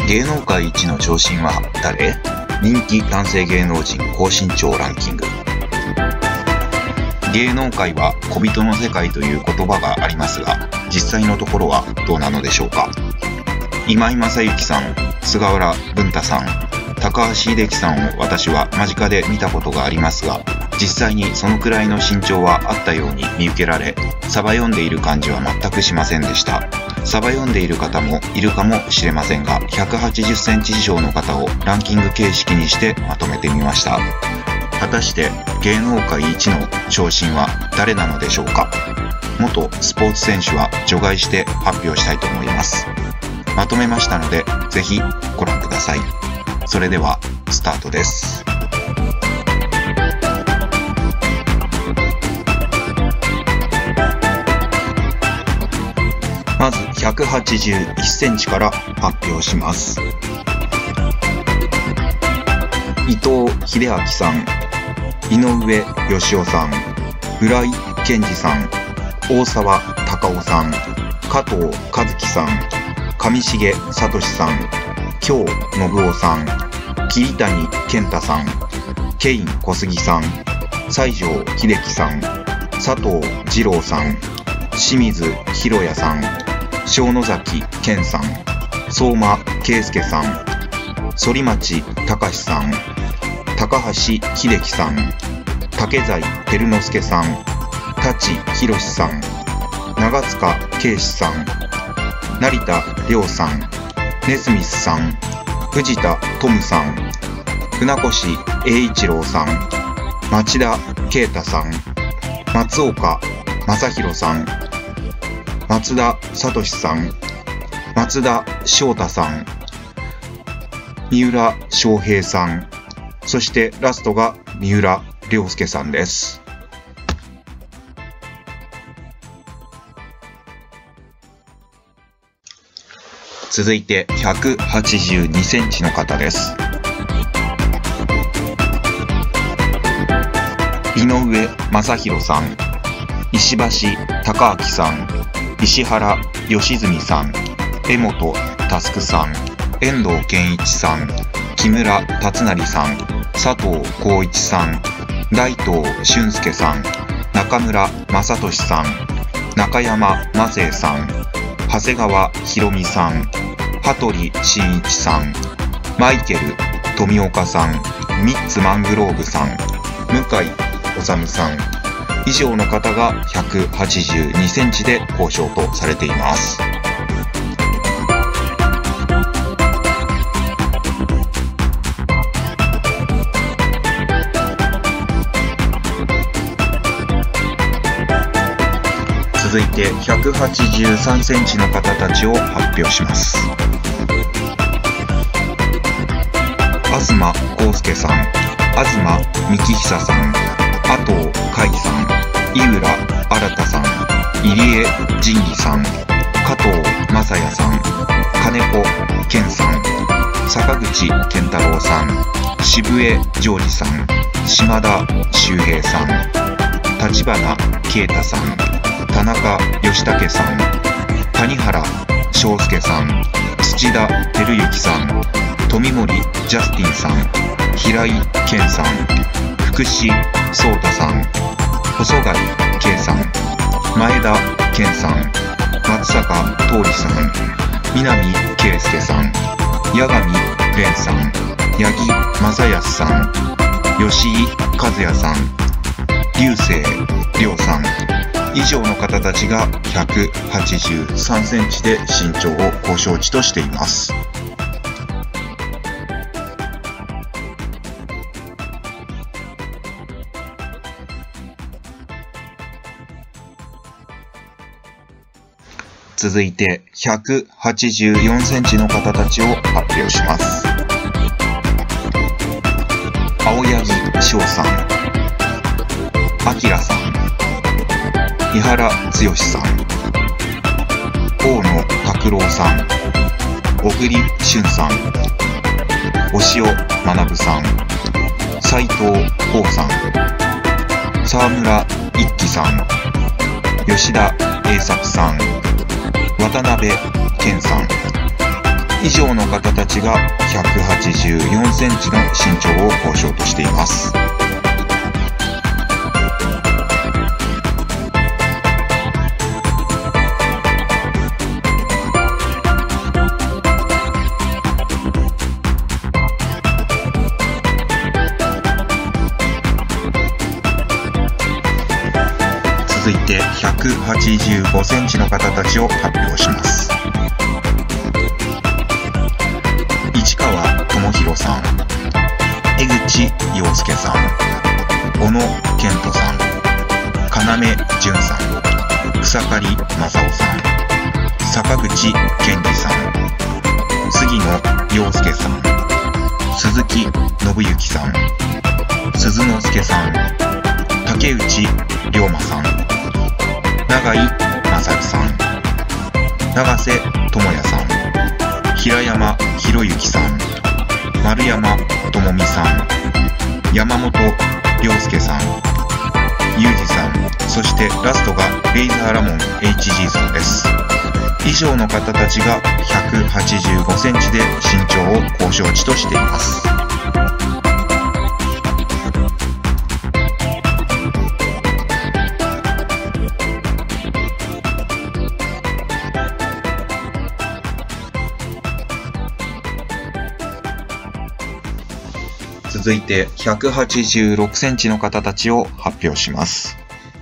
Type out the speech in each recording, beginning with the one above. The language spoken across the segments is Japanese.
芸能界一の長身は誰？人気男性芸能人高身長ランキング。芸能界は小人の世界という言葉がありますが、実際のところはどうなのでしょうか。今井正幸さん、菅原文太さん、高橋英樹さんを私は間近で見たことがありますが、実際にそのくらいの身長はあったように見受けられ、サバ読んでいる感じは全くしませんでした。サバ読んでいる方もいるかもしれませんが、180センチ以上の方をランキング形式にしてまとめてみました。果たして芸能界一の長身は誰なのでしょうか。元スポーツ選手は除外して発表したいと思います。まとめましたので、ぜひご覧ください。それではスタートです。まず181センチから発表します。伊藤英明さん、井上芳雄さん、浦井健二さん、大沢たかおさん、加藤和樹さん、上重聡さん、京信夫さん、桐谷健太さん、ケイン小杉さん、西城秀樹さん、佐藤二郎さん、清水宏也さん、小野崎健さん、相馬圭介さん、反町隆史さん、高橋秀樹さん、竹財照之助さん、舘ひろしさん、長塚圭史さん、成田凌さん、ネスミスさん、藤田トムさん、船越英一郎さん、町田啓太さん、松岡正弘さん、松田聡さん、松田翔太さん、三浦翔平さん、そしてラストが三浦亮介さんです。続いて182センチの方です。井上正弘さん、石橋貴明さん、石原良純さん、江本佑さん、遠藤健一さん、木村達成さん、佐藤浩一さん、大東俊介さん、中村雅俊さん、中山雅生さん、長谷川博美さん、羽鳥慎一さん、マイケル富岡さん、ミッツマングローブさん、向井治さん、以上の方が182センチで交渉とされています。続いて183センチの方たちを発表します。東康介さん、東幹久さん、阿藤海さん、井浦新さん、入江仁義さん、加藤正也さん、金子健さん、坂口健太郎さん、渋江ジョージさん、島田秀平さん、立花啓太さん、田中義武さん、谷原章介さん、土田照之さん、富森ジャスティンさん、平井堅さん、福士蒼太さん、細貝圭さん、前田健さん、松坂桃李さん、南圭介さん、八神蓮さん、八木正康さん、吉井和也さん、流星涼さん、以上の方たちが183センチで身長をご承知としています。続いて184センチの方たちを発表します。青柳翔さん、明さん、井原剛さん、大野拓郎さん、小栗旬さん、押尾学さん、斉藤剛さん、沢村一樹さん、吉田栄作さん、渡辺健さん、 以上の方たちが184センチの身長を交渉としています。続いて185センチの方たちを発表します。市川智弘さん、江口洋介さん、小野健人さん、要潤さん、草刈正雄さん、坂口健二さん、杉野陽介さん、鈴木信之さん、鈴之助さん、竹内涼真さん、永井正樹さん、永瀬智也さん、平山博之さん、丸山智美さん、山本涼介さん、裕二さん、そしてラストがレイザーラモン HG さんです。以上の方たちが185センチで身長を交渉値としています。続いて186センチの方たちを発表します。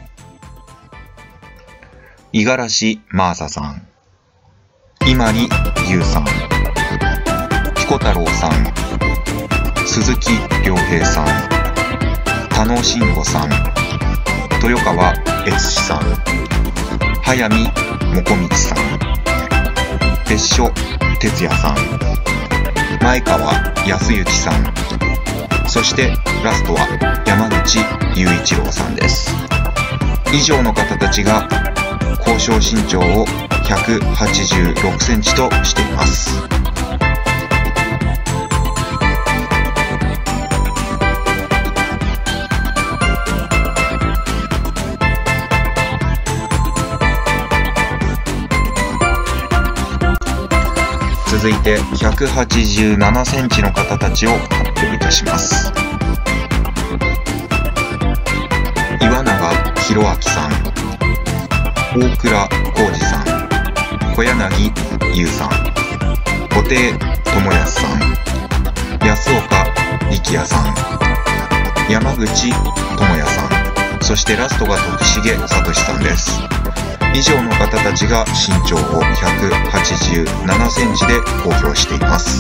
五十嵐真麻さん、伊万里優さん、彦太郎さん、鈴木亮平さん、田野慎吾さん、豊川悦司さん、速水もこみちさん、別所哲也さん、前川康之さん、そしてラストは山口雄一郎さんです。以上の方たちが交渉身長を186センチとしています。続いて187センチの方たちを発表いたします。岩永博明さん、大倉浩二さん、小柳優さん、布袋寅泰さん、安岡力也さん、山口智也さん、そしてラストが徳重聡さんです。以上の方たちが身長を187センチで公表しています。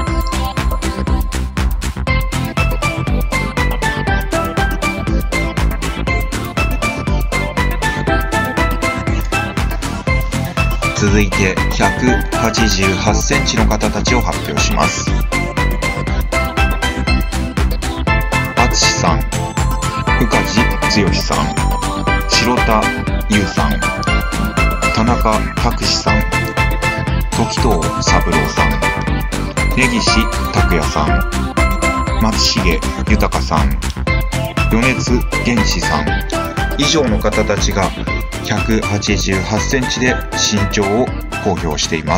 続いて188センチの方たちを発表します。淳さん、宇梶剛さん、城田優さん、田中拓司さん、時藤三郎さん、根岸拓也さん、松重豊さん、米津玄師さん、以上の方たちが188センチで身長を公表しています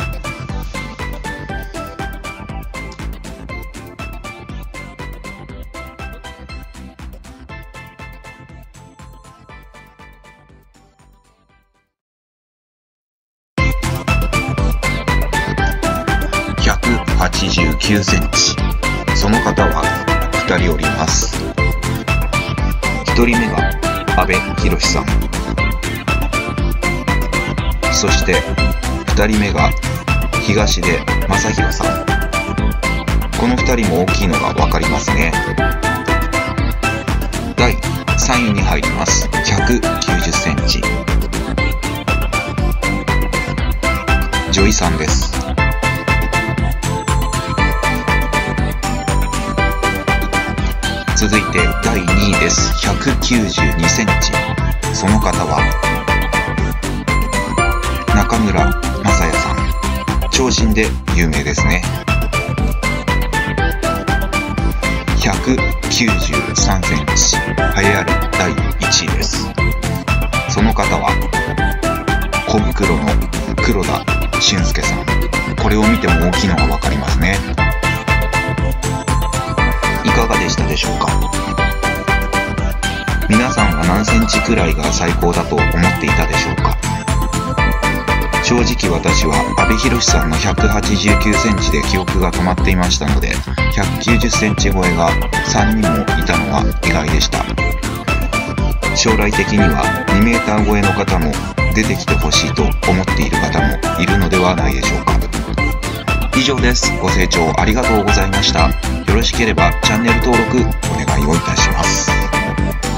。189センチ。その方は2人おります。1人目が阿部寛さん。そして2人目が東出昌大さん。この2人も大きいのが分かりますね。第3位に入ります。190センチ。女医さんです。続いて第2位です。192センチ。その方は中村雅也さん。長身で有名ですね。193センチ。栄えある第1位です。その方は小袋の黒田俊介さん。 これを見ても大きいのがわかりますね。いかがでしたでしょうか。皆さんは何センチくらいが最高だと思っていたでしょうか。正直私は阿部寛さんの189センチで記憶が止まっていましたので、190センチ超えが3人もいたのは意外でした。将来的には2メーター超えの方も出てきてほしいと思っている方もいるのではないでしょうか。以上です。ご清聴ありがとうございました。よろしければチャンネル登録お願いをいたします。